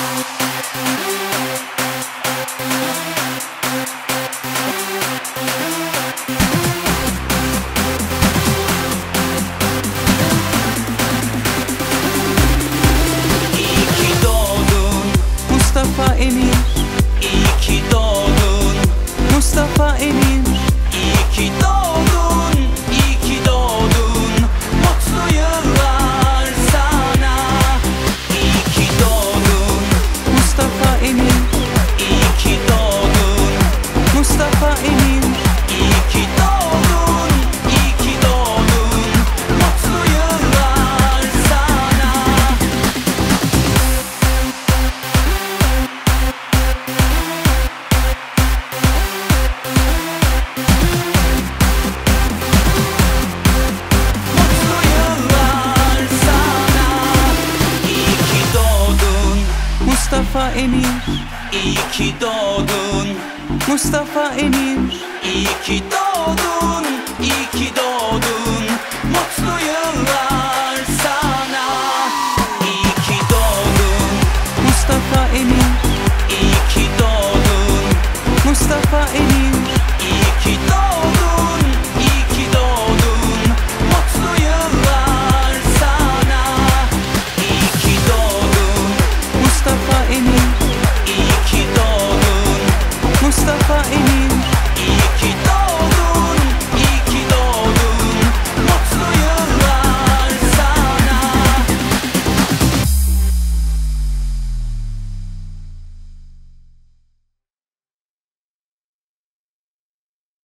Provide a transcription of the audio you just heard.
Mustafa Emir, iyi ki doğdun. Mustafa Emir, iyi ki doğdun, iyi ki doğdun. Mutlu yıllar sana. İyi ki doğdun. Mustafa Emir, iyi ki doğdun. Mustafa Emir, iyi ki doğdun, iyi ki doğdun. Mutlu yıllar sana. Mustafa Emir, iyi ki doğdun. Mustafa Emir, iyi ki doğdun, iyi ki doğdun.